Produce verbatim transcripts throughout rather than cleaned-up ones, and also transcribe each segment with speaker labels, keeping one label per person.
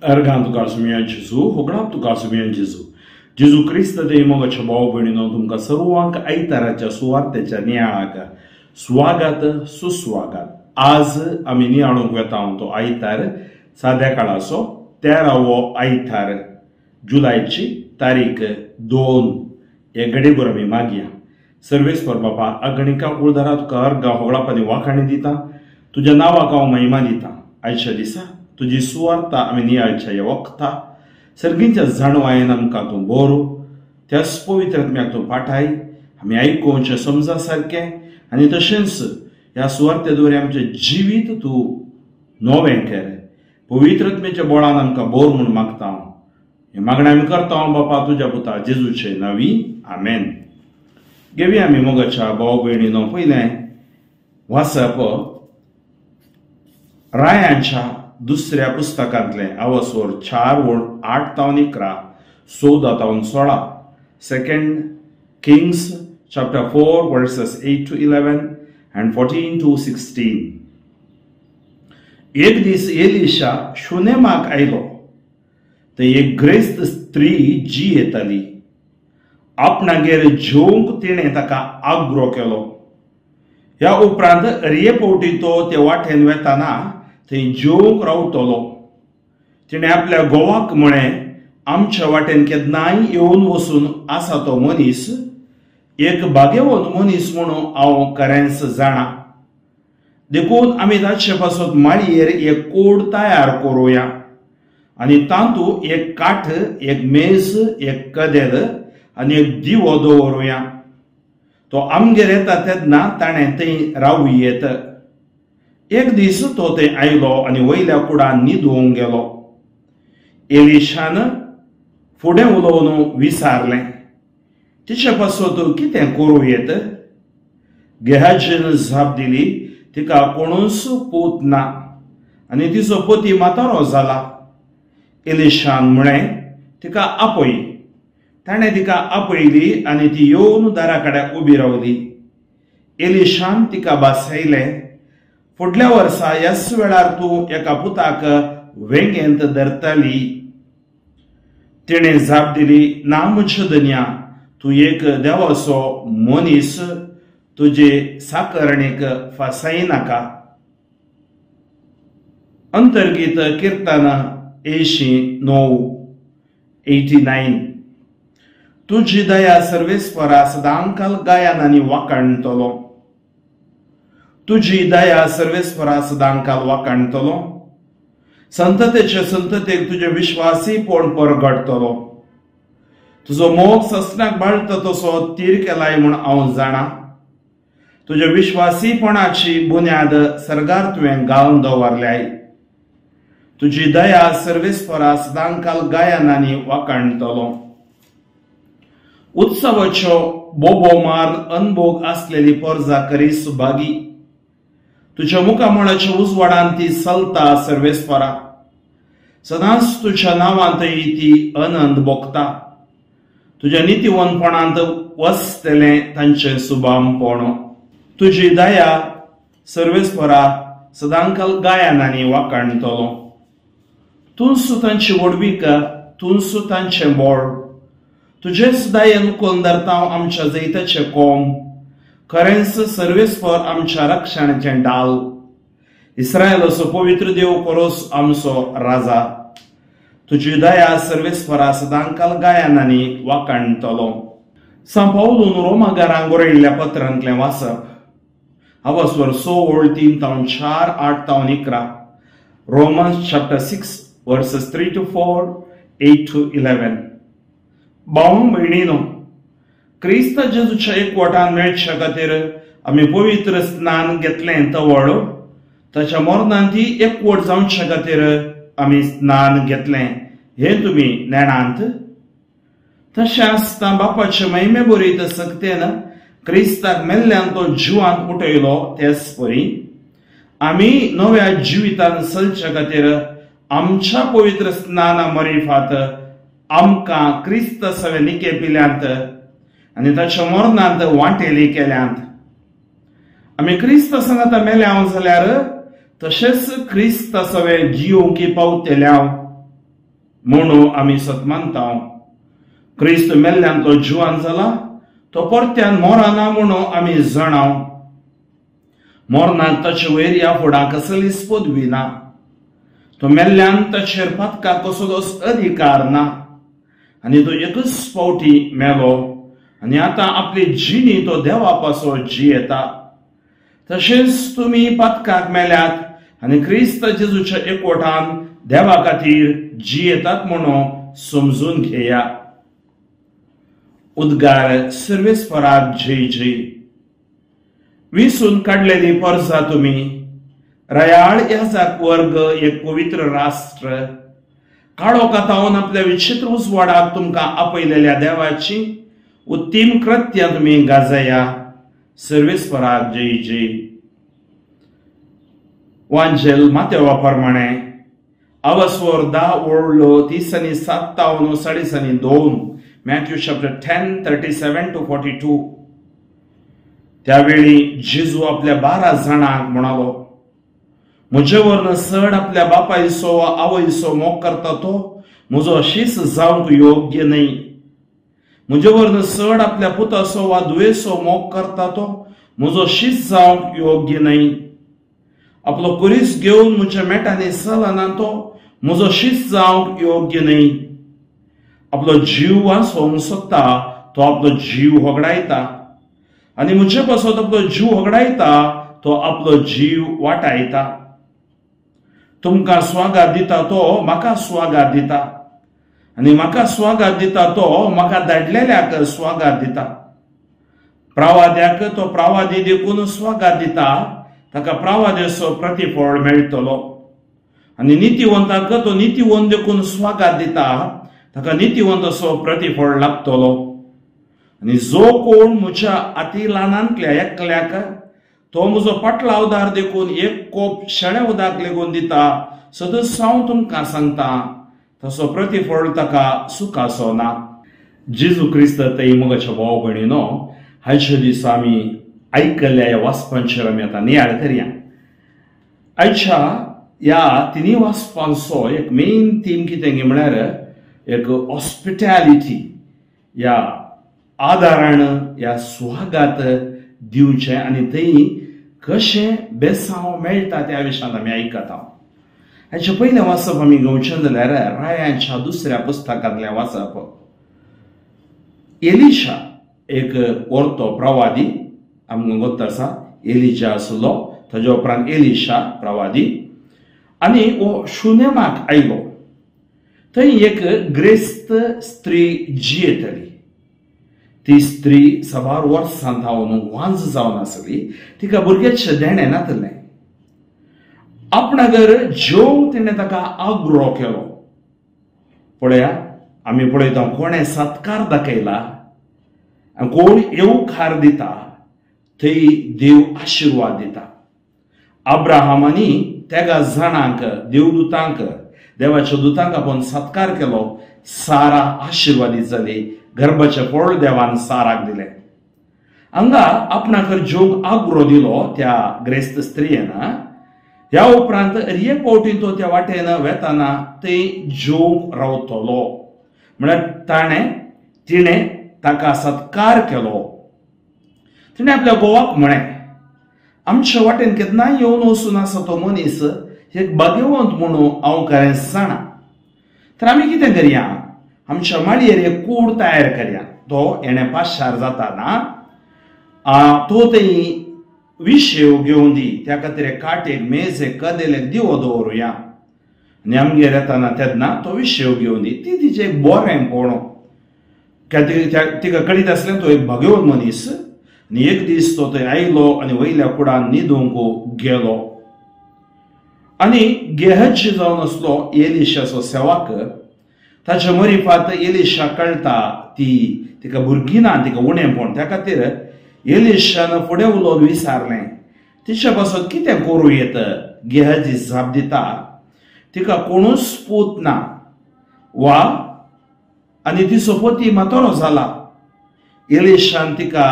Speaker 1: Ergando Garsumia Gesù, Hograptu Garsumia Gesù. Gesù Cristo de moga chabao benino तुमका सर्वांक आयताराच्या सुवार्तेच्या नियाळाक स्वागत सुस्वागत. आज आम्ही नियाळूंक वेता तो आयतार साध्या काळाचो तेरावो आयतार जुलैची तारीख दोन हे घडीभर आमी मागया. सर्वेस्वर बाबा अगणिका उळदारा तुका अर्गा होगळापानी वाखाणी दिता, तुझ्या नावाक हांव महिमा दिता. आयच्या दिसा तुझी सुवार्ता आमी नियाळच्या ह्या वखता सर्गींच्या जाणवायेन आमकां तूं बोरो त्याच पवित्र आत्म्याक तूं पाठाय. आमी आयकोवचें समजा सारकें आनी तशेंच ह्या सुवार्ते द्वारे आमचें जिवीत तूं नवें कर. पवित्र आत्म्याच्या बळान आमकां बोर म्हूण मागता हांव. हें मागणें आमी करता हांव बापा तुज्या पुता जेजूचे नांवी. आमेन. घेवया आमी मोगाच्या भाव भयणीनो पयलें वाचप रायांच्या दुसऱ्या पुस्तकांतले अवसोर चार वोड आठ तावन इकरा चौदा तावन सोळा. Second Kings chapter four verses eight to eleven and fourteen to sixteen. एक दीस एलिशा शुनेमाक आयलो. ते एक ग्रेस्त स्त्री जी येताली. आपणागेर जेवंक तिणें ताका आग्रो केलो. ह्या उपरांत रेपवटी तो ते वाटेन वेताना थंय जेवंक रावतलो. तिणें आपल्या घोवाक म्हळें, आमच्या वाटेन केन्नाय येवन वचून आसा तो मनीस एक भाग्यवंत मनीस म्हणून हांव खरेंच जाणा. देखून आमी ताचे पासत माळयेर एक कोड तयार करुया आनी तातूंत एक काठ, एक मेज, एक कदेल आनी एक दिवो दवरुया. तो आमगेर येता तेन्ना ताणें थंय रावुयेत. एक दीस तो थंय आयलो आनी वयल्या कुडान न्हिदूंक गेलो. एलिशान फुडें उलोवन विचारलें, तिचे पासत कितें करूं येत? गेहाजीन जाप दिली, तिका कोणूच पूत ना आनी तिचो पती म्हातारो जाला. एलिशान म्हळें, तिका आपय. ताणें तिका आपयली आनी ती येवन दारा कडेन उबी रावली. एलिशान तिका बासयलें, फुडल्या वर्सा ह्याच वेळार तूं एका पुताक वेंगेंत धरतली. तिणें जाप दिली, ना म्हज्या धन्या, तूं एक देवाचो मनीस, तुजे साकरणेक फासायनाका. अंतर्गीत कीर्तन एशी णव एटी नायन. तुजी दया सर्वेस्परा सदांकाल गायनांनी वाखाणतलो. तुजी दया सर्वेस्परा सदांकाल वाखाणतलो. संततेचे संततेक तुजे विश्वासीपण परगडतलो. तुजो मोग ससण्याक बाळटा तसो तीर केलाय म्हूण हांव जाणा. तुज्या विश्वासीपणाची बुन्याद सर्गार तुवें घालून दवरल्याय. तुजी दया सर्वेस्परा सदांकाल गायनांनी वाखाणतलो. उत्सवाच्यो बोबो मार अनभोग आसलेली पर्जा करी सुभागी. तुज्या मुखामळाच्या उजवाडान ती चलता सर्वेस्परा. सदांच तुज्या नांवांत ती आनंद भोगता. तुज्या नितीवंतपणांत वसतलें तांचें सुभामपण. तुजी दया सर्वेस्परा सदांकाल गायनांनी वाखाणतलो. तूंच तांची वडविका, तूंच तांचें बोळ. तुजेच दयेन उखलून धरता हांव आमच्या जैताचें कोम. खरेंच सर्वेस्पर आमच्या रक्षणाचें डाल. इस्रायलाचो पवित्र देव परोस आमचो राजा. तुजी दया सर्वेस्परा सदांकाल गायनांनी वाखाणतलो. सांपावलून रोमागारांक बरयल्ल्या पत्रांतलें वाचप. अवस्वर स ओळ तीन तावन चार आठ तावन इकरा. Romans chapter six verses three to four eight to eleven. भावां भयणीनो, क्रिस्त जेजूच्या एकवटान मेळचे खातीर आमी पवित्र स्नान घेतलें तवळ ताच्या मरणान ती एकवट जावचे खातीर आमी स्नान घेतलें हें तुमी नेणांत. तशें आसता बापाचे महिमे बरीत सक्तेन क्रिस्ताक मेल्ल्यान तो जिवांत उठयलो तेच परी आमी नव्या जिवितान चलचे खातीर आमच्या पवित्र स्नाना मरिफात आमकां क्रिस्त सवे निकेपिल्यांत आनी ताच्या मरणांत वांटेली केल्यांत. आमी क्रिस्त सांगाता मेल्या जाल्यार तशेंच क्रिस्त सवे जिवंकी पावतले हांव म्हणून आमी सतमानता क्रिस्त मेल्ल्यान तो जिवान जाला, तो परत्यान मोराना म्हणून आमी जाणाव. मोरनाक ताचे वयर या फुडां कसलीच पदवी ना. तो मेल्ल्यान ताचेर पदकाक कसलोच अधिकार ना. आनी तो एकच फावटी मेलो आनी आतां आपली जिणी तो देवा पासो जियेता. तशेंच तुमी पदकाक मेल्यात आनी क्रिस्त जेजूच्या एकवटान देवा खातीर जियेतात म्हणून समजून घेया. उद्गार सर्वेस्पराक जय जय. विसून काडलेली परजा तुमी, रयाळ याजाक वर्ग, एक पवित्र राष्ट्र, काळो कातावन आपल्या विचित्र उजवाडाक तुमकां आपयलेल्या देवाची उत्तीम कृत्यां तुमी गाजया. सर्वेस्पराक जय जय. वांजेल मातेवा प्रमाणे अवस्वर धा ओळलो तीस आनी सत्तावन साडीस आनी दोन, Matthew chapter ten thirty seven to forty two. त्यावेळी जेजू आपल्या बारा जाणांक म्हणालो, म्हजे वरन चड आपल्या बापायचो वा आवयचो मोग करता तो म्हजो शीस जावंक योग्य न्हय. म्हजे वरन चड आपल्या पुताचो वा दुयेचो मोग करता तो म्हजो शीस जावंक योग्य न्हय. आपलो कुरीस घेवन म्हज्या मेटांनी चलना तो म्हजो शीस जावंक योग्य न्हय. आपलो जीव वाचोवंक सोदता तो आपलो जीव होगडायता, आनी म्हजे पासत आपलो जीव होगडायता तो आपलो जीव वाटायता. तुमकां स्वागत दिता तो म्हाका स्वागत दिता, आनी म्हाका स्वागत दिता तो म्हाका धाडलेल्याक स्वागत दिता. प्रवाद्याक तो प्रवादी देखून स्वागत दिता, ताका प्रवादेचो प्रतिफळ मेळटलो. आनी नितीवंताक तो नितीवंत देखून स्वागत दिता, ताका नितीवंतचो प्रतिफळ लागतलो. आनी जो कोण म्हज्या अति ल्हानांतल्या एकल्याक तो म्हजो पाटलावदार देखून एक कोप शेळें उदक लेगून दिता, सदस हांव तुमकां सांगता, तसो प्रतिफळ ताका सुखाचो ना. जेजू क्रिस्त ते मोगाच्या भाव भयणीनो, आयच्या दिसा आमी आयकल्ल्या ह्या वाचपांचेर आमी आतां नियाळ करया. आयच्या ह्या तिनी वाचपांचो एक मेन थीम कितें म्हळ्यार एक हॉस्पिटॅलिटी, ह्या आदारान ह्या सुवागात दिवचे आनी थंय कशें बेसांव मेळटा त्या विशयान आमी आयकता. हाचे पयलें वाचप आमी घेवचें जाल्यार रायांच्या दुसऱ्या पुस्तकांतलें वाचप. एलिशा एक व्हरतो प्रवादी, आमकां गोत आसा एलिजा आसलो, ताजे उपरांत एलिशा प्रवादी, आनी हो शुनेमाक आयलो. थंय एक ग्रेस्त स्त्री जियेतली. ती स्त्री सबार वर्सां जावन वांज जावन आसली, तिका भुरग्याचें देणें नातलें. आपणागर जेवंक तिणें ताका आग्रो केलो. पळया, आमी पळयता कोणें सत्कार दाखयला, कोण येवकार दिता थंय देव आशिर्वाद दिता. अब्राहमानी तेगा जाणांक, देवदूतांक, देवाच्या दुतांक आपोवन सत्कार केलो. सारा आशिर्वादीत जाली, गर्भाचें फळ देवान साराक दिलें. हांगा आपणाक जेवंक आग्रो दिलो त्या ग्रेस्त स्त्रियेन. ह्या उपरांत एक फावटी तो त्या वाटेन वेताना थंय जेवंक रावतलो. म्हळ्यार ताणें तिणें ताका सत्कार केलो. तिणें आपल्या घोवाक म्हळें, आमच्या वाटेन केन्नाय येवन वचून आसा तो मनीस एक भाग्यवंत म्हणून हांव खरें जाणा. तर आमी कितें करया, आमच्या माळयेर एक कूड तयार करया. तो हेणे पांचशार जाताना तो थंय विशेव घेवन दी, त्या खातीर एक काटेक, मेज, एक कदेल, एक दिवो दवरुया. आनी आमगेर येताना तेन्ना तो विशेव घेवन दी. ती तिचें एक बरें पळोवं, तिका कळीत आसलें तो एक भाग्यवंत मनीस. आनी एक दीस तो थंय आयलो आनी वयल्या कुडान न्हिदूंक गेलो. आनी गेहज जावन आसलो एलिशाचो सेवक. ताच्या मरिफात एलिशा कळटा ती तिका भुरगीं ना, तिका उणेंपण. त्या खातीर एलिशान फुडें उलोवन विचारलें, तिच्या पासत कितें करूं येता? गेहजी जाप दिता, तिका कोणूच पूत ना वा आनी तिचो पती मातोरो जाला. एलिशान तिका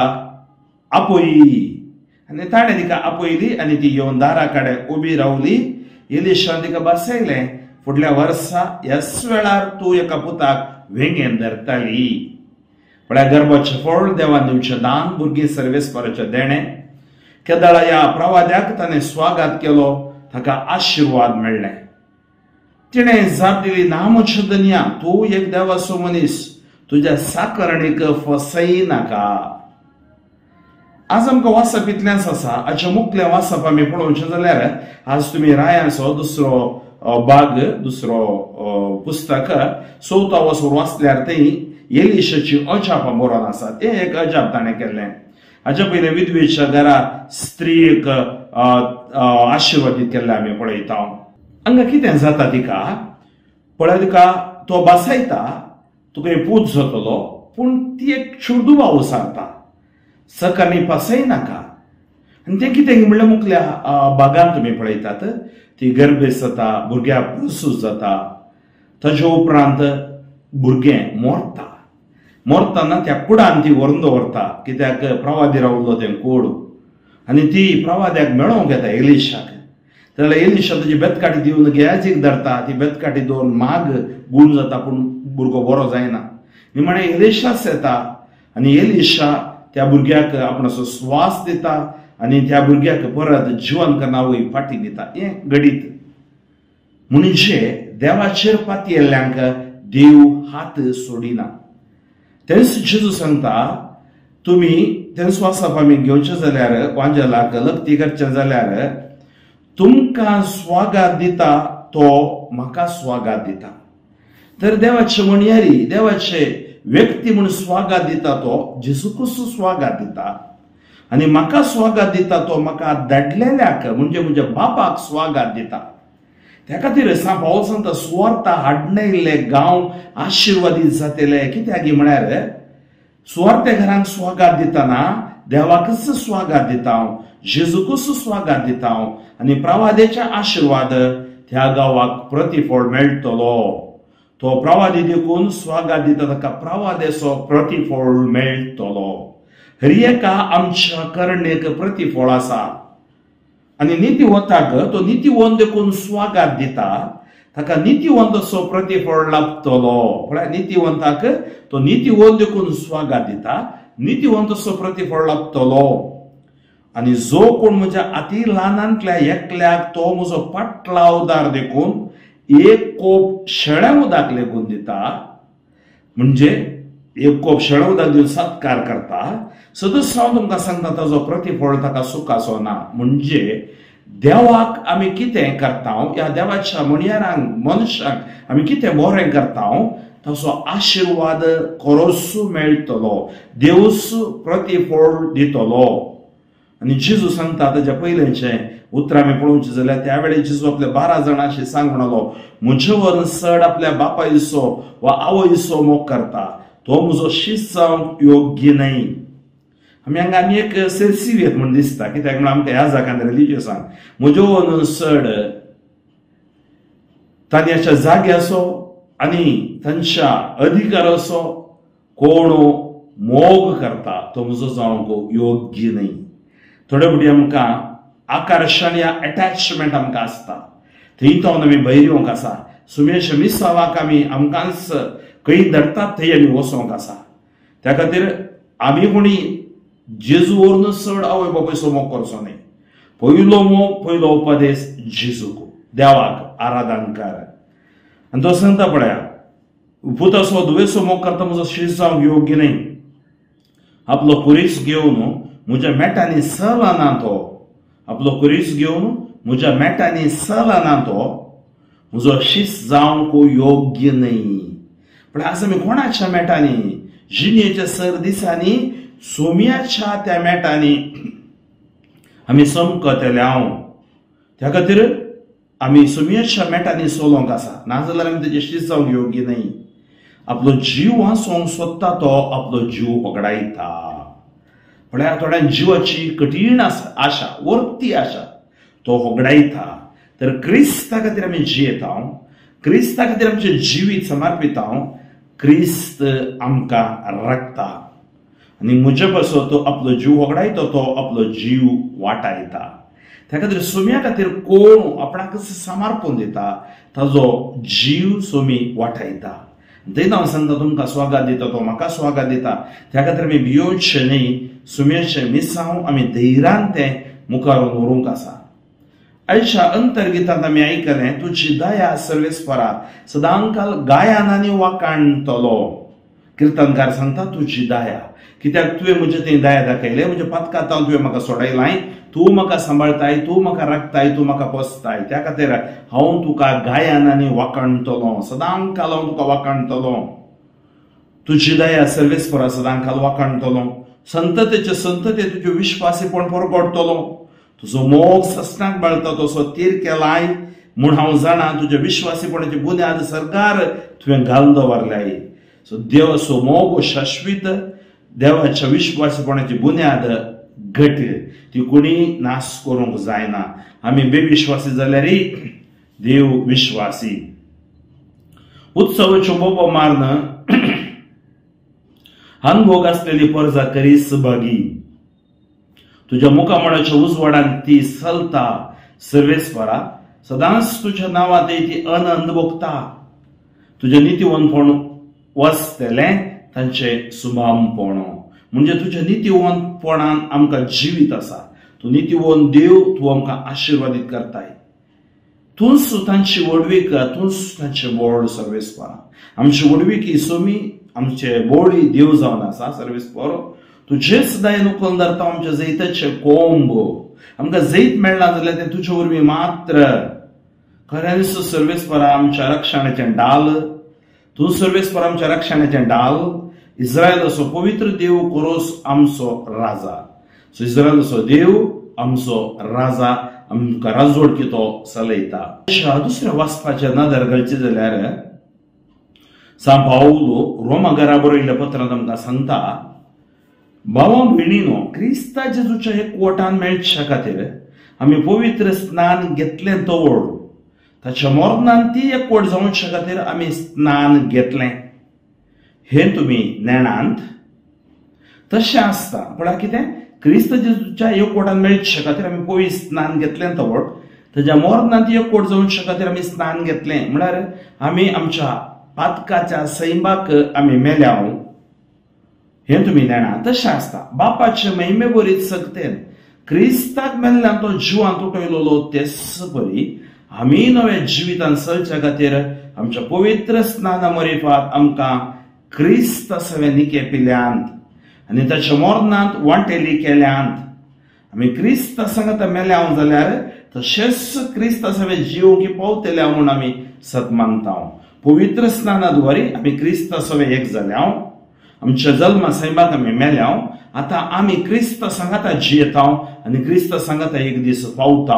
Speaker 1: आपयली आनी ताणें तिका आपयली आनी ती येवन दारा कडेन उबी रावली. एलिशान तिका बसयलें फुडल्या वर्सा ह्याच वेळार तू एका पुताक वेंगेन धरताली. म्हळ्यार गर्भाचें फळ देवान दिवचें दान भुरगीं सर्वेस्पराचें देणें. केदळा ह्या प्रवाद्याक ताणें स्वागत केलो, ताका आशिर्वाद मेळ्ळे. तिणें जाप दिली, ना म्हज्या धन्या, तूं एक देवाचो मनीस, तुज्या साकरणेक फसय नाका. आज आमकां वाचप इतलेंच आसा. हाचें मुखलें वाचप आमी पळोवचें जाल्यार आज तुमी रायांचो दुसरो भाग, दुसरो पुस्तक चवथा वचून वाचल्यार थंय एलिशाची अजापां बरोवन आसा. तें एक अजाप ताणें केल्लें. हाच्या पयलीं विधवेच्या घरांत स्त्रीक आशिर्वादीत केल्लें आमी पळयता. हांगा कितें जाता तिका पळय, तिका तो बसयता, तुका एक पूत जातलो, पूण ती एक चुडूबा उसारता, सकाळी फसय नाका. आनी तें कितें म्हणल्यार मुखल्या भागांत तुमी पळयतात, ती गर्भेस जाता, भुरग्याक प्रसूत जाता. ताचे उपरांत भुरगें मरता. मरतना त्या कुडान ती व्हरून दवरता, कित्याक प्रवादी रावलो तें कूड. आनी ती प्रवाद्याक मेळोवंक येता एलिशाक. जाल्यार एलिशा ताची बेतकाटी दिवन गेयाजीक धरता. ती बेतकाटी दवरून माग गूण जाता, पूण भुरगो बरो जायना. निमाणें एलिशाच येता आनी एलिशा त्या भुरग्याक आपणाचो स्वास दिता आनी त्या भुरग्याक परत जिवन करनावळी फाटी दिता. हें घडीत म्हणजे देवाचेर पाती येल्ल्यांक देव हात सोडिना. तेंच जेजू सांगता, तुमी तेंच वाचप आमी घेवचें जाल्यार वांजेलाक लक्ती करचें जाल्यार, तुमकां स्वागत दिता तो म्हाका स्वागत दिता. तर देवाचे म्हणयारी, देवाचे व्यक्ती म्हूण स्वागत दिता तो जेजू क्रिस्तू स्वागत दिता. आनी म्हाका स्वागत दिता तो म्हाका धाडलेल्याक म्हणजे म्हज्या बापाक स्वागत दिता. त्या खातीर सा पावल सांगता, सुवार्ता हाडणयल्ले गांव आशिर्वादीत जातले. कित्याक म्हळ्यार सुवार्ते घरांक स्वागत दितना देवाकच स्वागत दिता हांव, जेजूकच स्वागत दिता हांव. आनी प्रवादेच्या आशिर्वाद त्या गांवाक प्रतिफळ मेळटलो. तो प्रवादी देखून स्वागत दिता, ताका प्रवादेचो प्रतिफळ मेळटलो. हर एका आमच्या करणेक प्रतिफळ आसा. आनी नितीवंताक तो नितीवंत देखून स्वागत दिता, ताका नितीवंतचो प्रतिफळ लाभतलो. म्हळ्यार नितीवंताक तो नितीवंत देखून स्वागत दिता, नितीवंतचो प्रतिफळ लाभतलो. आनी जो कोण म्हज्या अति ल्हानांतल्या एकल्याक तो म्हजो पाटलावदार देखून एक कोप शेळ्या उदक लेगून दिता, म्हणजे एक कोप शेळ्या उदक दिवन सत्कार करता, सदस हांव तुमकां सांगता ताजो प्रतिफळ ताका सुखाचो ना. म्हणजे देवाक आमी कितें करता, ह्या देवाच्या म्हणयारांक मनशाक आमी कितें बरें करता, ताचो आशिर्वाद खरोच मेळटलो, देवूच प्रतिफळ दितलो. आनी जेजू सांगता ताच्या पयलींचें उतर आमी पळोवचें जाल्यार त्या वेळेर जेजू आपल्या बारा जाणांशी सांग म्हणलो, म्हजे वरून चड आपल्या बापा इसो वा आवय इसो मोग करता, तो म्हजो शिश्य जावंक योग्य न्हय. आमी हांगा आमी एक सेल्सियत म्हूण दिसता, कित्याक म्हळ्यार आमकां ह्या जागांत रिलिजियसांक म्हज्या वरून चड तांच्या जाग्याचो आनी तांच्या अधिकाराचो कोण मोग करता, तो म्हजो जावंक योग्य न्हय. थोडे फावटी आमकां आकर्शण या अटॅचमेंट आमकां आसता, थंय तो आमी भैरवंक आसा. सुमेश मिसावाक आमी आमकांच खंय धरतात थंय आमी वचोंक आसा. त्या खातीर आमी कोणी जेजू वरून चड आवय बापायचो मोग करचो न्हय. पयलो मोग, पयलो उपदेश जेजूक, देवाक आराधन कर. आनी तो सांगता पळया, पुताचो धुवेचो मोग करता म्हजो शिश्य जावंक योग्य न्हय. आपलो कुरीस घेवन म्हज्या मेटांनी चलना तो, आपलो कुरीस घेवन म्हज्या मेटांनी चलना तो म्हजो शिश्य जावंक योग्य न्हय. पण आज आमी कोणाच्या मेटांनी, जिणेच्या सर दिसांनी सोम्याच्या त्या मेटांनी आमी समकतले हांव. त्या खातीर आमी सोम्याच्या मेटांनी चलोवंक आसा, नाजाल्यार आमी तेजे शिश्य जावंक योग्य न्हय. आपलो जीव वाचोवंक सोदता तो आपलो जीव वगडायता. म्हळ्यार थोड्या जिवाची कठीण आशा, वर्ती आशा तो वगडायता. तर क्रिस्ता खातीर आमी जियेता, क्रिस्ता खातीर आमचें जिवीत समर्पिता, क्रिस्त आमकां राखता. आनी म्हजे पासो तो आपलो जीव वगडायता, तो आपलो जीव वाटायता. त्या खातीर सुम्या खातीर कोण आपणाक समर्पण दिता ताजो जीव सोमी वाटायता तेन्ना हांव सांगता तुमकां स्वागत दिता तो म्हाका स्वागत दिता त्या खातीर आमी भियोचें न्ही सुमयेचें मिसांव आमी धैर्यान तें मुखार व्हरूंक आसा आयच्या अंतर्गितांत आमी आयकलें तुजी दया सर्वेस्परा सदांकाल गायनांनी वाखाणटलो किर्तनकार सांगता तुजी दया कित्याक तुवें म्हजे थंय दया दाखयले म्हज्या पथकांत तुवें म्हाका सोडयलाय तूं म्हाका सांबाळताय तूं म्हाका राखताय तूं म्हाका पोसताय त्या खातीर हांव तुका गायनांनी वाखाणटलो सदांकाल हांव तुका वाखाणटलो तुजी दया सर्वेस्परा सदांकाल वाखाणटलो संततेचे संतते तुजे विश्वासीपण परगडटलो तुजो मोग सस्नाक बाळता तसो तीर केलाय म्हूण हांव जाणा तुज्या विश्वासीपणाची बुन्याद सरकार तुवें घालून दवरल्याय सो देव सो मोग शाश्वीत देवाच्या विश्वासीपणाची बुन्याद घट ती कोणी नाश करूंक जायना आमी बेविश्वासी जाल्यारय देव विश्वासी उत्सवाच्यो बोबो मारन अनभोग असलेली परजा करी सहभागी तुझ्या मुखामळाच्या उजवाडान ती चलता सर्वेस्परा सदांच तुझ्या नांवांत ती आनंद भोगता तुझे नितीवंतपण वसतले तांचे सुभामपण म्हणजे तुझ्या नितीवंतपणान आमकां जिवीत आसा तूं नितीवंत देव तूं आमकां आशिर्वादीत करताय तूंच तांची वडवीक तूंच तांचे बोड सर्वेस्परा आमची वडवीक सोमी आमचे बोडी देव जावन आसा सर्वेस्परो तुजेच दयेन उखलून धरता आमच्या जैताचे कोंब आमकां जैत मेळना जाल्यार ते तुजे वरवीं मात्र खऱ्यांच सर्वेस्परा आमच्या रक्षणाचें डाल तूं सर्वेस्परा आमच्या रक्षणाचें डाल इस्रायल असो पवित्र देव करोस आमचो राजा सो इस्रायल असो देव आमचो राजा आमकां राजवडकी तो चलयता दुसऱ्या वाचपाचें नदर घालचें जाल्यार सांत पावलो रोमाकारा बरयल्ल्या पत्रांत आमकां सांगता भावा भयणीनो क्रिस्ता जेजूच्या एकवटान मेळच्या खातीर आमी पवित्र स्नान घेतलें तवळ ताच्या मरणान ती एकवट जावच्या खातीर आमी स्नान घेतलें हे तुमी नेणांत तशें आसता म्हळ्यार कितें क्रिस्त जेजूच्या एकवटान मेळच्या खातीर आमी पवित्र स्नान घेतलें तवळ ताच्या मरणान ती एकवट जावच्या खातीर आमी स्नान घेतलें म्हळ्यार आमी आमच्या पातकाच्या सैमाक आमी मेल्याव हे तुमी नेणा तशें आसता बापाचे महिमे बरीत सक्तेन क्रिस्ताक मेल्ल्यान तो जिवांत उठयलोलो तेच परी आमी नव्या जिवितान चलच्या खातीर आमच्या पवित्र स्नाना मरेफात आमकां क्रिस्त सवे निके पिल्यांत आनी ताच्या मरणांत वांटेली केल्यांत आमी क्रिस्त सांगता मेल्याव जाल्यार तशेंच क्रिस्त सवे जिवोवंक पावतल्या म्हूण आमी सतमानता पवित्र स्नानाद्वारे आमी क्रिस्त सवे एक जाल्याव आमच्या जल्मा सैमाक आमी मेल्याव आतां आमी क्रिस्त सांगाता जियेता आनी क्रिस्त सांगाता एक दीस पावता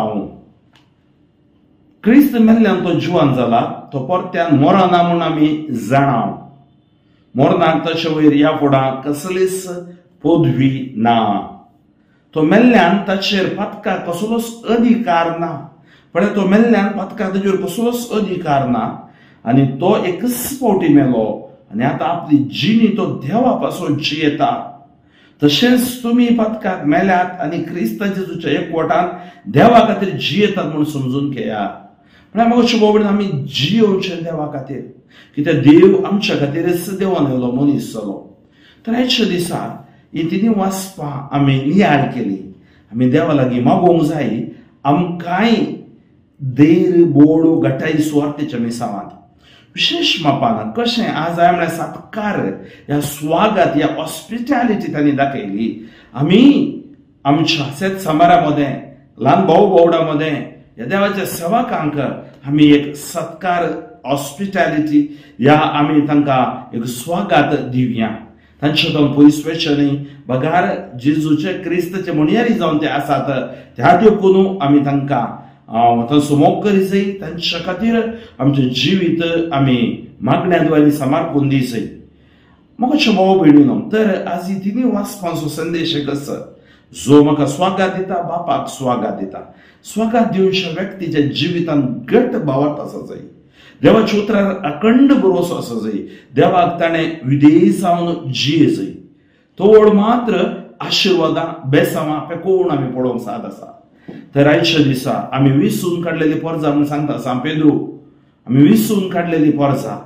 Speaker 1: क्रिस्त मेल्ल्यान तो जिवान जाला तो परत्यान मरना म्हूण आमी जाणा मरणाक ताचे वयर ह्या फुडां कसलीच पदवी ना तो मेल्ल्यान ताचेर पथका कसलोच अधिकार ना पण तो मेल्ल्यान पथका ताचेर कसलोच अधिकार ना आनी तो एकच फावटी मेलो आनी आतां आपली जिणी तो देवा पासून जियेता तशेंच तुमी पथकाक मेल्यात आनी क्रिस्त जेजूच्या एकवटान देवा खातीर जियेतात म्हूण समजून घेयात म्हळ्यार मातशें बाबडीन आमी जियोवचें देवा खातीर कित्याक देव आमच्या खातीरच देवान येयलो मनीस जालो तर आयच्या दिसा ही तिनी वाचपां आमी नियाळ केली आमी देवा लागीं मागोवंक जाय आमकांय धैर्य बोड घटाय सुवातेच्या मिसावांत विशेष मापान कशें आज हांवें म्हळ्यार सत्कार ह्या स्वागत ह्या हॉस्पिटॅलिटी तांणी दाखयली आमी आमच्या शेत समारा मदें ल्हान भाऊ भावडा मदें ह्या देवाच्या सेवकांक आमी एक सत्कार हॉस्पिटॅलिटी ह्या आमी तांकां एक स्वागत दिवया तांचे दोन पयस वचचे न्ही बगार जेजूचे क्रिस्तचे म्हणयारी जावन ते आसात त्या देखून आमी तांकां तांचो मोग करी जाय तांच्या खातीर आमचें जिवीत आमी मागण्याद्वारे समर्पून दी जाय म्हाका भाव भयणीनो तर आज ही तिनी वाचपाचो संदेश एक आसा जो म्हाका स्वागत दिता बापाक स्वागत दिता स्वागत दिवच्या व्यक्तीच्या जिवितान घट भावार्थ आसा जाय देवाच्या उतरार अखंड भरोसो आसा जाय देवाक ताणें विधेय जावन जिये जाय तोड मात्र आशिर्वादां बेसावां पेकोवन आमी पळोवंक साद आसा तर आयच्या दिसा आमी विसून काडलेली परजा म्हूण सांगता सांत पेद्रू आम्ही विसून काढलेली पोरसां,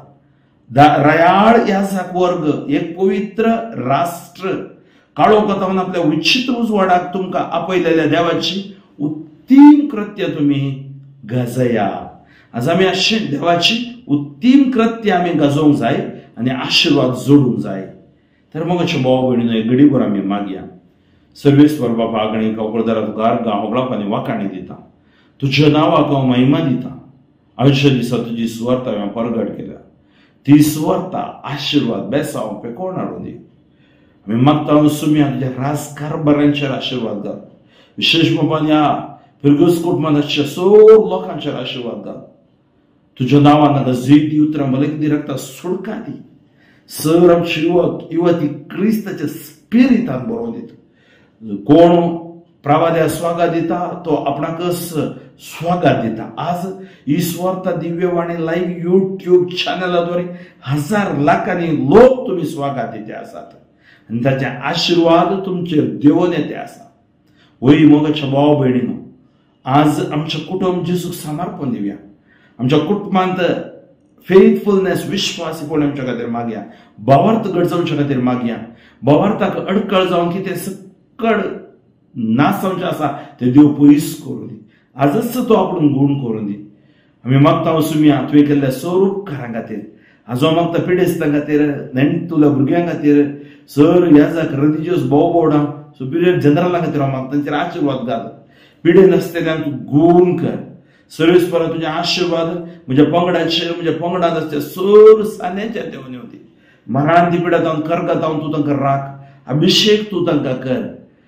Speaker 1: रयाळ यासाक वर्ग, एक पवित्र राष्ट्र, काळो कोतावन आपल्या विचित्र उजवाडाक तुमकां आपयलेल्या देवाची उत्तीम कृत्य तुम्ही गाजया. आज आम्ही अशी देवाची उत्तीम कृत्य आम्ही गाजोवंक जाय आणि आशीर्वाद जोडूंक जाय. तर मग अशें भाव भयणीनो एक घडीभर आमी मागया. सर्वेस्वर बाबा आगणी कवळदारा तुका अर्गां होगळापांनी वाकाणी दिता. तुझ्या नावाक हांव महिमा दिता. आयुश्य दिसा तुजी सुवार्ता हांवें परगट केल्या. ती सुवार्ता आशीर्वाद बेसांव पेकोवन हाडून दी. आमी मागता सुम्या तुज्या राजकारभारांचेर आशीर्वाद घाल. विशेष बाबा ह्या फिरगस कुटुंबाच्या सगळ्या लोकांचेर आशीर्वाद घाल. तुझ्या नावान ताका जैती उतरां भले कितें रक्ता सुडका दी. सर आमचे युवक युवती क्रिस्ताच्या स्पिरितान बरोवन दिता. कोण प्रवाद्या स्वागत दिता तो आपणाकच स्वागत दिता. आज ही स्वार्थ दिव्यवाणी लाईव्ह युट्यूब चॅनलाद्वारे हजार लाखांनी लोक तुम्ही स्वागत दिते आसात आणि त्याचे आशीर्वाद तुमचेर देवून येते आसा. वय मोगाच्या भाव भयणीनो, आज आमचे कुटुंब जेजूक समर्पण दिवया. आमच्या कुटुंबांत फेथफुलनेस विश्वासीपण आमच्या खातीर मागया. भावार्थ घडजोवच्या खातीर मागया. भावार्थाक अडखळ जावन कितें सकड नासवचें आसा ते देव पयस करून दी. आजच तो आपूण गुण करून दी. आमी मागता सुम्या तुवें केल्ल्या सर उपकारां खातीर. आजो मागता पिडेस्तां खातीर, नेण्टुल्या भुरग्यां खातीर, सर ह्या जाक रिलिजियस बोव बोर्डां, सुपिरियर जनरलां खातीर हांव मागता तांचेर आशीर्वाद घाल. पिडे नासतल्यांक गुण कर. सर्वेस्परा तुझे आशीर्वाद म्हज्या पंगडाचेर, म्हज्या पंगडांत आसच्या सर सान्याचेर देंवन येवं दी. मरणांत ती पिडात हांव करगत हांव तूं तांकां राख. अभिषेक तूं तांकां कर.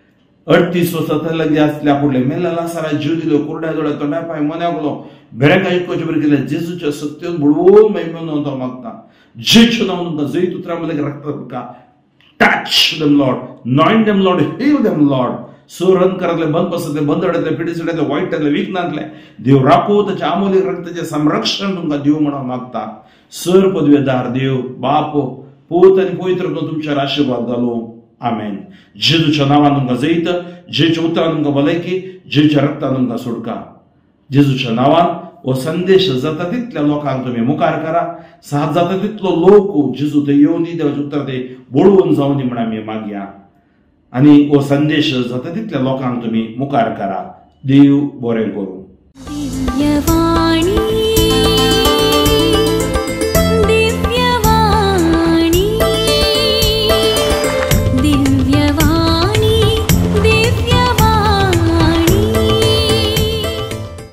Speaker 1: अडतीस वर्सां लागीं आसल्या फुडले मेल्ल्या लासारा जीव दिलो, कुरड्या दोळ्या तोंड्या पांय मन्या गेलो, बेऱ्याक आयकोचे बरें केलें. जेजूच्या सत्तेन बुडवून महिमेन तो मागता. जेजूच्या नांवान तुमकां जैत उतरां भले रक्त तुका. Touch them Lord, anoint them Lord, heal them Lord. सुरन करातले बंद पसतले, बंद अडतले, पिडी सुडतले, वाईट तले, विघ्नातले देव राखो. त्याच्या अमोलिक रक्ताचे संरक्षण तुमकां देव म्हणून मागता. सर पदवेदार देव बाप पूत आनी पवित्र तुमच्यावर आशीर्वाद घालो. आमेन. जेजूच्या नावान तुमकां जैत, जेच्या उतरान तुमकां भलायकी, जेच्या रक्तान तुमकां सुटका. जेजूच्या नावान हो संदेश जाता तितल्या लोकांक तुम्ही मुखार करा. साथ जाता तितलो लोक जेजू थंय येवन दी, देवाचे उतर ते बोळवून जावन दी म्हणून आमी मागया. आणि हो संदेश जाता तितल्या लोकांक तुम्ही मुखार करा. देव बरें करूं.